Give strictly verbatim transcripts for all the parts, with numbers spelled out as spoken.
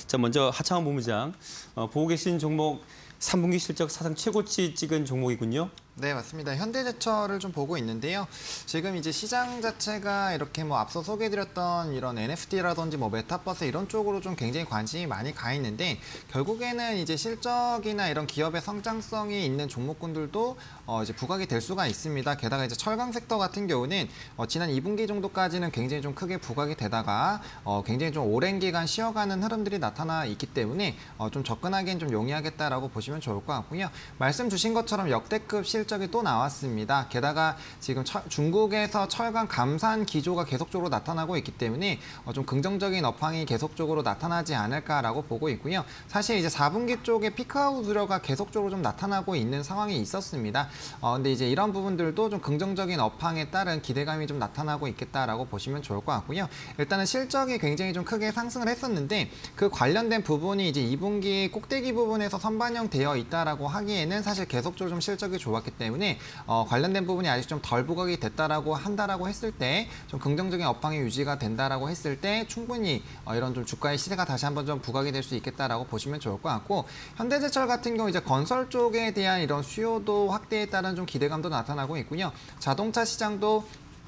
자, 먼저 하창원 본부장, 어, 보고 계신 종목 삼 분기 실적 사상 최고치 찍은 종목이군요. 네, 맞습니다. 현대제철을 좀 보고 있는데요. 지금 이제 시장 자체가 이렇게 뭐 앞서 소개해드렸던 이런 엔에프티라든지 뭐 메타버스 이런 쪽으로 좀 굉장히 관심이 많이 가 있는데 결국에는 이제 실적이나 이런 기업의 성장성이 있는 종목군들도 어 이제 부각이 될 수가 있습니다. 게다가 이제 철강 섹터 같은 경우는 어 지난 이 분기 정도까지는 굉장히 좀 크게 부각이 되다가 어 굉장히 좀 오랜 기간 쉬어가는 흐름들이 나타나 있기 때문에 어 좀 접근하기엔 좀 용이하겠다라고 보시면 좋을 것 같고요. 말씀 주신 것처럼 역대급 실 실적이 또 나왔습니다. 게다가 지금 철, 중국에서 철강 감산 기조가 계속적으로 나타나고 있기 때문에 어, 좀 긍정적인 업황이 계속적으로 나타나지 않을까라고 보고 있고요. 사실 이제 사 분기 쪽에 피크아웃 우려가 계속적으로 좀 나타나고 있는 상황이 있었습니다. 어, 근데 이제 이런 부분들도 좀 긍정적인 업황에 따른 기대감이 좀 나타나고 있겠다라고 보시면 좋을 것 같고요. 일단은 실적이 굉장히 좀 크게 상승을 했었는데 그 관련된 부분이 이제 이 분기 꼭대기 부분에서 선반영되어 있다라고 하기에는 사실 계속적으로 좀 실적이 좋았기 때문에 어, 관련된 부분이 아직 좀 덜 부각이 됐다라고 한다라고 했을 때 좀 긍정적인 업황이 유지가 된다라고 했을 때 충분히 어, 이런 좀 주가의 시세가 다시 한번 좀 부각이 될 수 있겠다라고 보시면 좋을 것 같고 현대제철 같은 경우 이제 건설 쪽에 대한 이런 수요도 확대에 따른 좀 기대감도 나타나고 있고요. 자동차 시장도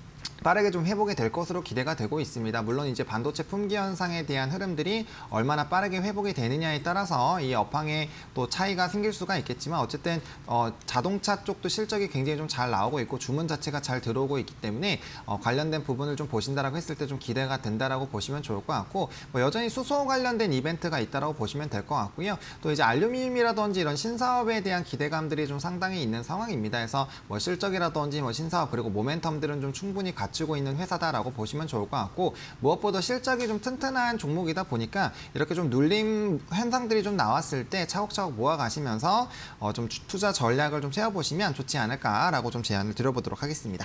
빠르게 좀 회복이 될 것으로 기대가 되고 있습니다. 물론 이제 반도체 품귀 현상에 대한 흐름들이 얼마나 빠르게 회복이 되느냐에 따라서 이 업황에 또 차이가 생길 수가 있겠지만 어쨌든 어, 자동차 쪽도 실적이 굉장히 좀 잘 나오고 있고 주문 자체가 잘 들어오고 있기 때문에 어, 관련된 부분을 좀 보신다라고 했을 때 좀 기대가 된다라고 보시면 좋을 것 같고 뭐 여전히 수소 관련된 이벤트가 있다라고 보시면 될 것 같고요. 또 이제 알루미늄이라든지 이런 신사업에 대한 기대감들이 좀 상당히 있는 상황입니다. 그래서 뭐 실적이라든지 뭐 신사업 그리고 모멘텀들은 좀 충분히 갖추고 있는 회사다라고 보시면 좋을 것 같고 무엇보다 실적이 좀 튼튼한 종목이다 보니까 이렇게 좀 눌림 현상들이 좀 나왔을 때 차곡차곡 모아가시면서 어 좀 투자 전략을 좀 세워보시면 좋지 않을까라고 좀 제안을 드려보도록 하겠습니다.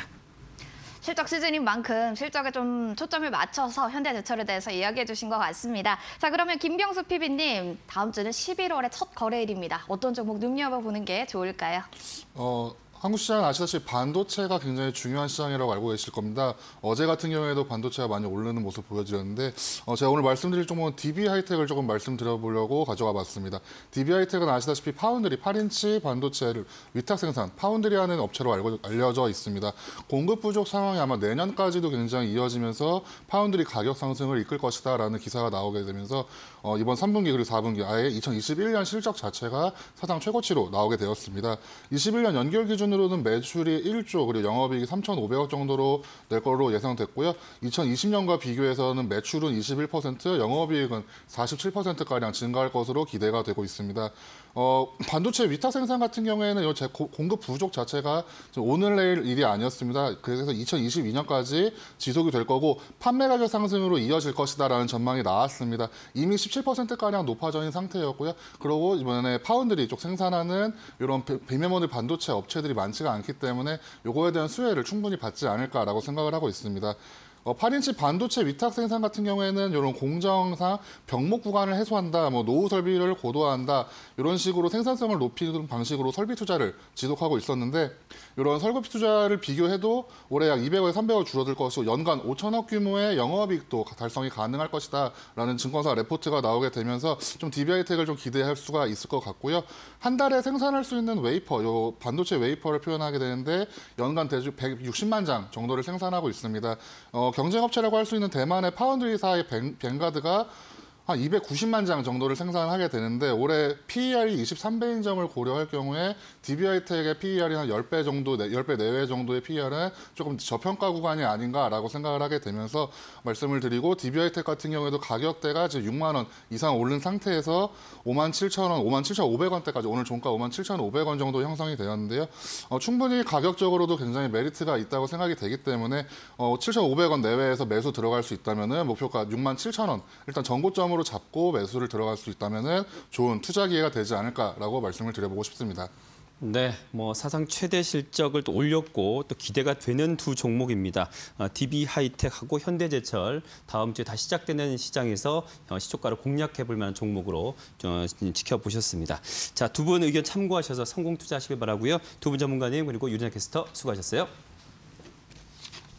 실적 시즌인 만큼 실적에 좀 초점을 맞춰서 현대제철에 대해서 이야기해 주신 것 같습니다. 자, 그러면 김병수 피비님, 다음 주는 십일월의 첫 거래일입니다. 어떤 종목 눈여겨보는 게 좋을까요? 어... 한국 시장은 아시다시피 반도체가 굉장히 중요한 시장이라고 알고 계실 겁니다. 어제 같은 경우에도 반도체가 많이 오르는 모습 보여드렸는데 어, 제가 오늘 말씀드릴 종목은 디비하이텍을 조금 말씀드려보려고 가져와 봤습니다. 디비하이텍은 아시다시피 파운드리 팔 인치 반도체를 위탁 생산, 파운드리하는 업체로 알고, 알려져 있습니다. 공급 부족 상황이 아마 내년까지도 굉장히 이어지면서 파운드리 가격 상승을 이끌 것이다라는 기사가 나오게 되면서 어, 이번 삼 분기 그리고 사 분기 아예 이천이십일 년 실적 자체가 사상 최고치로 나오게 되었습니다. 이십일 년 연결 기준으로 로는 매출이 일조 그리고 영업이익이 삼천오백억 정도로 낼 거로 예상됐고요. 이천이십 년과 비교해서는 매출은 이십일 퍼센트, 영업이익은 사십칠 퍼센트가량 증가할 것으로 기대가 되고 있습니다. 어, 반도체 위탁 생산 같은 경우에는 제 공급 부족 자체가 오늘 내일 일이 아니었습니다. 그래서 이천이십이 년까지 지속이 될 거고 판매 가격 상승으로 이어질 것이다라는 전망이 나왔습니다. 이미 십칠 퍼센트가량 높아져 있는 상태였고요. 그리고 이번에 파운드리 쪽 생산하는 이런 비메모리 반도체 업체들이 많지가 않기 때문에 이거에 대한 수혜를 충분히 받지 않을까라고 생각을 하고 있습니다. 어, 팔 인치 반도체 위탁 생산 같은 경우에는 이런 공정상 병목 구간을 해소한다, 뭐 노후 설비를 고도화한다 이런 식으로 생산성을 높이는 방식으로 설비 투자를 지속하고 있었는데 이런 설비 투자를 비교해도 올해 약 이백억에서 삼백억 줄어들 것이고 연간 오천억 규모의 영업이익도 달성이 가능할 것이다라는 증권사 레포트가 나오게 되면서 좀 디비하이텍을 좀 기대할 수가 있을 것 같고요. 한 달에 생산할 수 있는 웨이퍼, 요 반도체 웨이퍼를 표현하게 되는데 연간 대주 백육십만 장 정도를 생산하고 있습니다. 어, 경쟁업체라고 할 수 있는 대만의 파운드리사의 뱅가드가 한 이백구십만 장 정도를 생산하게 되는데 올해 피이알이 이십삼 배인 점을 고려할 경우에 디비하이텍의 피이알이 한 십 배 정도, 십 배 내외 정도의 피이알은 조금 저평가 구간이 아닌가라고 생각을 하게 되면서 말씀을 드리고 디비하이텍 같은 경우에도 가격대가 지금 육만 원 이상 오른 상태에서 오만 칠천 원, 오만 칠천오백 원대까지 오늘 종가 오만 칠천오백 원 정도 형성이 되었는데요. 어, 충분히 가격적으로도 굉장히 메리트가 있다고 생각이 되기 때문에 어, 칠천오백 원 내외에서 매수 들어갈 수 있다면 목표가 육만 칠천 원 일단 전고점으로 잡고 매수를 들어갈 수 있다면 좋은 투자 기회가 되지 않을까라고 말씀을 드려보고 싶습니다. 네, 뭐 사상 최대 실적을 또 올렸고 또 기대가 되는 두 종목입니다. 어, 디비하이텍하고 현대제철 다음 주에 다시 시작되는 시장에서 어, 시초가를 공략해볼 만한 종목으로 어, 지켜보셨습니다. 자, 두 분 의견 참고하셔서 성공 투자하시길 바라고요. 두 분 전문가님 그리고 유진아 캐스터 수고하셨어요.